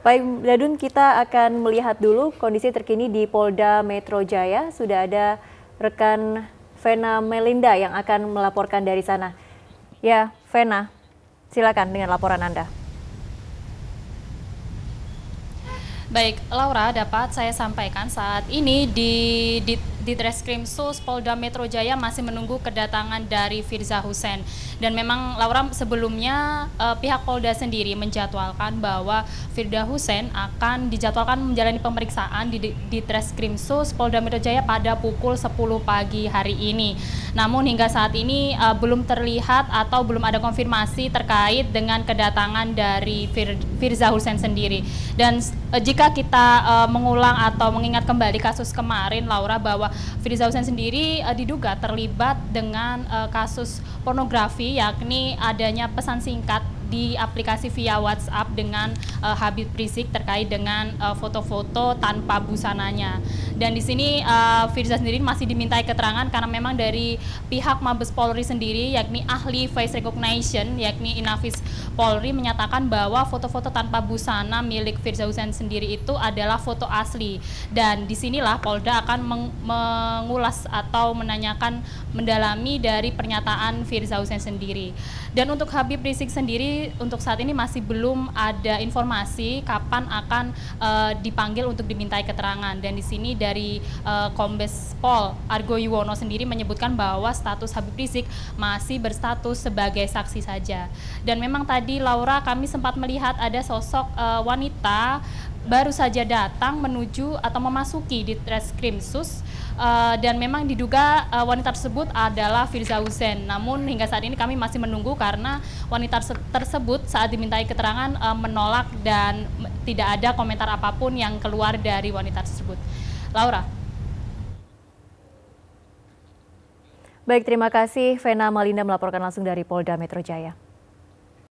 Baik, Dadun, kita akan melihat dulu kondisi terkini di Polda Metro Jaya. Sudah ada rekan Vena Melinda yang akan melaporkan dari sana. Ya, Vena, silakan dengan laporan Anda. Baik, Laura, dapat saya sampaikan saat ini di Treskrimsus Polda Metro Jaya masih menunggu kedatangan dari Firza Hussein. Dan memang Laura, sebelumnya pihak Polda sendiri menjadwalkan bahwa Firza Hussein akan dijadwalkan menjalani pemeriksaan di Treskrimsus Polda Metro Jaya pada pukul 10 pagi hari ini. Namun hingga saat ini belum terlihat atau belum ada konfirmasi terkait dengan kedatangan dari Firza Hussein sendiri. Dan jika kita mengulang atau mengingat kembali kasus kemarin, Laura, bahwa Firza Hussein sendiri diduga terlibat dengan kasus pornografi, yakni adanya pesan singkat di aplikasi via WhatsApp dengan Habib Rizik terkait dengan foto-foto tanpa busananya. Dan di sini Firza sendiri masih dimintai keterangan karena memang dari pihak Mabes Polri sendiri, yakni ahli face recognition, yakni Inafis Polri, menyatakan bahwa foto-foto tanpa busana milik Firza Hussein sendiri itu adalah foto asli. Dan disinilah Polda akan mengulas atau mendalami dari pernyataan Firza Hussein sendiri. Dan untuk Habib Rizik sendiri, untuk saat ini masih belum ada informasi kapan akan dipanggil untuk dimintai keterangan. Dan di sini dari Kombes Pol Argo Yuwono sendiri menyebutkan bahwa status Habib Rizik masih berstatus sebagai saksi saja. Dan memang tadi, Laura, kami sempat melihat ada sosok wanita baru saja datang menuju atau memasuki di Treskrimsus, dan memang diduga wanita tersebut adalah Firza Hussein. Namun hingga saat ini kami masih menunggu karena wanita tersebut saat dimintai keterangan menolak dan tidak ada komentar apapun yang keluar dari wanita tersebut. Laura. Baik, terima kasih Vena Melinda melaporkan langsung dari Polda Metro Jaya.